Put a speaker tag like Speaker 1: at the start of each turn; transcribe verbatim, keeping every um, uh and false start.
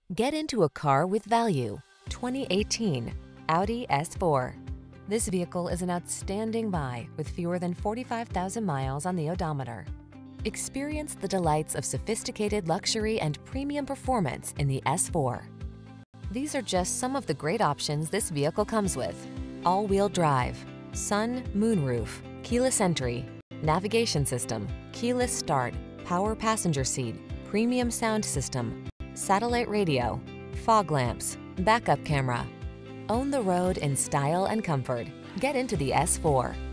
Speaker 1: Get into a car with value. twenty eighteen Audi S four. This vehicle is an outstanding buy with fewer than forty-five thousand miles on the odometer. Experience the delights of sophisticated luxury and premium performance in the S four. These are just some of the great options this vehicle comes with: all-wheel drive, sun, moonroof, keyless entry, navigation system, keyless start, power passenger seat, premium sound system, satellite radio, fog lamps, backup camera. Own the road in style and comfort. Get into the S four.